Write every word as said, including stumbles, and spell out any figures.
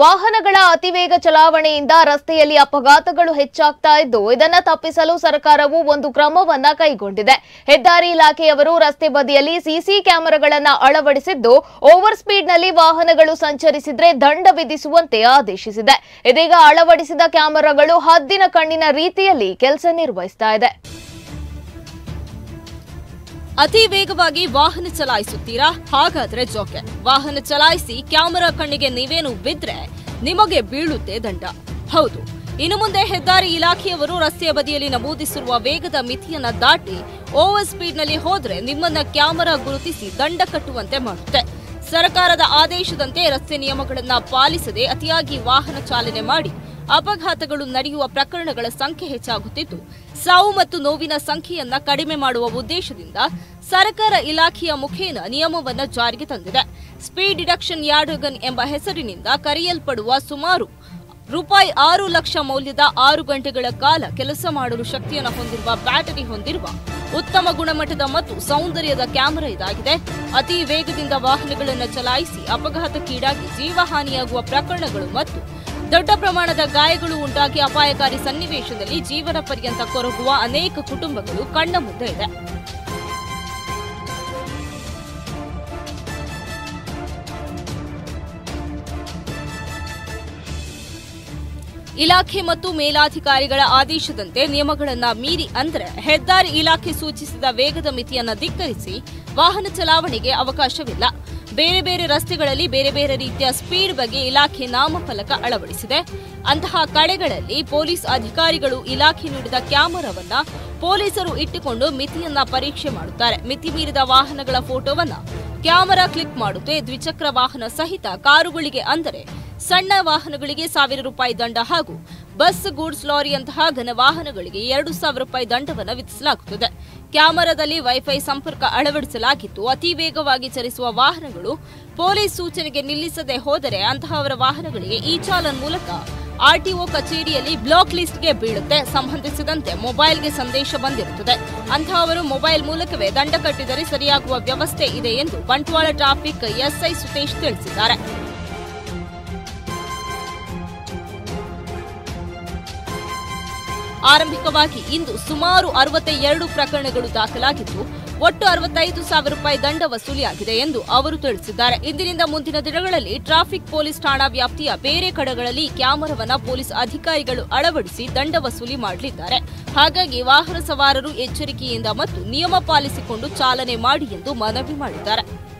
ವಾಹನಗಳ ಅತಿವೇಗ ಚಲಾವಣೆಯಿಂದ ರಸ್ತೆಯಲ್ಲಿ ಅಪಘಾತಗಳು ಹೆಚ್ಚಾಗ್ತಾ ಇದ್ದು ಇದನ್ನು ತಪ್ಪಿಸಲು ಸರ್ಕಾರವು ಒಂದು ಕ್ರಮವನ್ನ ಕೈಗೊಂಡಿದೆ. ಹೆದ್ದಾರಿ ಇಲಾಖೆಯವರು ರಸ್ತೆ ಬದಿಯಲ್ಲಿ ಸಿಸಿ ಕ್ಯಾಮೆರಾಗಳನ್ನು ಅಳವಡಿಸಿದ್ದು ಓವರ್ ಸ್ಪೀಡ್ನಲ್ಲಿ ವಾಹನಗಳು ಸಂಚರಿಸಿದ್ರೆ ದಂಡ ವಿಧಿಸುವಂತೆ ಆದೇಶಿಸಿದೆ. ಇದೀಗ ಅಳವಡಿಸಿದ ಕ್ಯಾಮೆರಾಗಳು ಹದ್ದಿನ ಕಣ್ಣಿನ ರೀತಿಯಲ್ಲಿ ಕೆಲಸ ನಿರ್ವಹಿಸ್ತಾ ಇದೆ. ಅತಿ ವೇಗವಾಗಿ ವಾಹನ ಚಲಾಯಿಸುತ್ತೀರಾ? ಹಾಗಾದ್ರೆ ಜೋಕೆ. ವಾಹನ ಚಲಾಯಿಸಿ ಕ್ಯಾಮೆರಾ ಕಣ್ಣಿಗೆ ನೀವೇನು ಬಿದ್ರೆ ನಿಮಗೆ ಬೀಳುತ್ತೆ ದಂಡ. ಹೌದು, ಇನ್ನು ಮುಂದೆ ಹೆದ್ದಾರಿ ಇಲಾಖೆಯವರು ರಸ್ತೆಯ ಬದಿಯಲ್ಲಿ ನಮೂದಿಸಿರುವ ವೇಗದ ಮಿತಿಯನ್ನ ದಾಟಿ ಓವರ್ ಸ್ಪೀಡ್ನಲ್ಲಿ ಹೋದ್ರೆ ನಿಮ್ಮನ್ನ ಕ್ಯಾಮೆರಾ ಗುರುತಿಸಿ ದಂಡ ಕಟ್ಟುವಂತೆ ಮಾಡುತ್ತೆ. ಸರ್ಕಾರದ ಆದೇಶದಂತೆ ರಸ್ತೆ ನಿಯಮಗಳನ್ನು ಪಾಲಿಸದೆ ಅತಿಯಾಗಿ ವಾಹನ ಚಾಲನೆ ಮಾಡಿ ಅಪಘಾತಗಳು ನಡೆಯುವ ಪ್ರಕರಣಗಳ ಸಂಖ್ಯೆ ಹೆಚ್ಚಾಗುತ್ತಿದ್ದು ಸಾವು ಮತ್ತು ನೋವಿನ ಸಂಖ್ಯೆಯನ್ನ ಕಡಿಮೆ ಮಾಡುವ ಉದ್ದೇಶದಿಂದ ಸರ್ಕಾರ ಇಲಾಖೆಯ ಮುಖೇನ ನಿಯಮವನ್ನು ಜಾರಿಗೆ ತಂದಿದೆ. ಸ್ಪೀಡ್ ಡಿಡಕ್ಷನ್ ಯಾರ್ಡ್ ಎಂಬ ಹೆಸರಿನಿಂದ ಕರೆಯಲ್ಪಡುವ ಸುಮಾರು ರೂಪಾಯಿ ಆರು ಲಕ್ಷ ಮೌಲ್ಯದ ಆರು ಗಂಟೆಗಳ ಕಾಲ ಕೆಲಸ ಮಾಡಲು ಶಕ್ತಿಯನ್ನು ಹೊಂದಿರುವ ಬ್ಯಾಟರಿ ಹೊಂದಿರುವ ಉತ್ತಮ ಗುಣಮಟ್ಟದ ಮತ್ತು ಸೌಂದರ್ಯದ ಕ್ಯಾಮೆರಾ ಇದಾಗಿದೆ. ಅತಿ ವೇಗದಿಂದ ವಾಹನಗಳನ್ನು ಚಲಾಯಿಸಿ ಅಪಘಾತಕ್ಕೀಡಾಗಿ ಜೀವಹಾನಿಯಾಗುವ ಪ್ರಕರಣಗಳು ಮತ್ತು ದೊಡ್ಡ ಪ್ರಮಾಣದ ಗಾಯಗಳು ಉಂಟಾಗಿ ಅಪಾಯಕಾರಿ ಸನ್ನಿವೇಶದಲ್ಲಿ ಜೀವನ ಪರ್ಯಂತ ಕೊರಗುವ ಅನೇಕ ಕುಟುಂಬಗಳು ಕಣ್ಣ ಮುಂದೆ ಇದೆ. ಇಲಾಖೆ ಮತ್ತು ಮೇಲಾಧಿಕಾರಿಗಳ ಆದೇಶದಂತೆ ನಿಯಮಗಳನ್ನು ಮೀರಿ ಅಂದರೆ ಹೆದ್ದಾರಿ ಇಲಾಖೆ ಸೂಚಿಸಿದ ವೇಗದ ಮಿತಿಯನ್ನು ಧಿಕ್ಕರಿಸಿ ವಾಹನ ಚಲಾವಣೆಗೆ ಅವಕಾಶವಿಲ್ಲ. ಬೇರೆ ಬೇರೆ ರಸ್ತೆಗಳಲ್ಲಿ ಬೇರೆ ಬೇರೆ ರೀತಿಯ ಸ್ಪೀಡ್ ಬಗ್ಗೆ ಇಲಾಖೆ ನಾಮಫಲಕ ಅಳವಡಿಸಿದೆ. ಅಂತಹ ಕಡೆಗಳಲ್ಲಿ ಪೊಲೀಸ್ ಅಧಿಕಾರಿಗಳು ಇಲಾಖೆ ನೀಡಿದ ಕ್ಯಾಮೆರಾವನ್ನ ಪೊಲೀಸರು ಇಟ್ಟುಕೊಂಡು ಮಿತಿಯನ್ನ ಪರೀಕ್ಷೆ ಮಾಡುತ್ತಾರೆ. ಮಿತಿ ಮೀರಿದ ವಾಹನಗಳ ಫೋಟೋವನ್ನ ಕ್ಯಾಮೆರಾ ಕ್ಲಿಕ್ ಮಾಡುತ್ತೆ. ದ್ವಿಚಕ್ರ ವಾಹನ ಸಹಿತ ಕಾರುಗಳಿಗೆ ಅಂದರೆ ಸಣ್ಣ ವಾಹನಗಳಿಗೆ ಸಾವಿರ ರೂಪಾಯಿ ದಂಡ ಹಾಗೂ ಬಸ್, ಗೂಡ್ಸ್ ಲಾರಿಯಂತಹ ಘನ ವಾಹನಗಳಿಗೆ ಎರಡು ಸಾವಿರ ರೂಪಾಯಿ ದಂಡವನ್ನು ವಿಧಿಸಲಾಗುತ್ತದೆ. ಕ್ಯಾಮೆರಾದಲ್ಲಿ ವೈಫೈ ಸಂಪರ್ಕ ಅಳವಡಿಸಲಾಗಿದ್ದು ಅತಿ ವೇಗವಾಗಿ ಚಲಿಸುವ ವಾಹನಗಳು ಪೊಲೀಸ್ ಸೂಚನೆಗೆ ನಿಲ್ಲಿಸದೆ ಹೋದರೆ ಅಂತಹವರ ವಾಹನಗಳಿಗೆ ಇ ಚಾಲನ್ ಮೂಲಕ ಆರ್ಟಿಒ ಕಚೇರಿಯಲ್ಲಿ ಬ್ಲಾಕ್ ಲಿಸ್ಟ್ಗೆ ಬೀಳುತ್ತೆ. ಸಂಬಂಧಿಸಿದಂತೆ ಮೊಬೈಲ್ಗೆ ಸಂದೇಶ ಬಂದಿರುತ್ತದೆ. ಅಂತಹವರು ಮೊಬೈಲ್ ಮೂಲಕವೇ ದಂಡ ಕಟ್ಟಿದರೆ ಸರಿಯಾಗುವ ವ್ಯವಸ್ಥೆ ಇದೆ ಎಂದು ಬಂಟ್ವಾಳ ಟ್ರಾಫಿಕ್ ಎಸ್ಐ ಸುತೇಶ್ ತಿಳಿಸಿದ್ದಾರೆ. ಆರಂಭಿಕವಾಗಿ ಇಂದು ಸುಮಾರು ಅರವತ್ತೆರಡು ಪ್ರಕರಣಗಳು ದಾಖಲಾಗಿದ್ದು ಒಟ್ಟು ಅರವತ್ತೈದು ಸಾವಿರ ರೂಪಾಯಿ ದಂಡ ವಸೂಲಿಯಾಗಿದೆ ಎಂದು ಅವರು ತಿಳಿಸಿದ್ದಾರೆ. ಇಂದಿನಿಂದ ಮುಂದಿನ ದಿನಗಳಲ್ಲಿ ಟ್ರಾಫಿಕ್ ಪೊಲೀಸ್ ಠಾಣಾ ವ್ಯಾಪ್ತಿಯ ಬೇರೆ ಕಡೆಗಳಲ್ಲಿ ಕ್ಯಾಮೆರಾವನ್ನ ಪೊಲೀಸ್ ಅಧಿಕಾರಿಗಳು ಅಳವಡಿಸಿ ದಂಡ ವಸೂಲಿ ಮಾಡಲಿದ್ದಾರೆ. ಹಾಗಾಗಿ ವಾಹನ ಸವಾರರು ಎಚ್ಚರಿಕೆಯಿಂದ ಮತ್ತು ನಿಯಮ ಪಾಲಿಸಿಕೊಂಡು ಚಾಲನೆ ಮಾಡಿ ಎಂದು ಮನವಿ ಮಾಡಿದ್ದಾರೆ.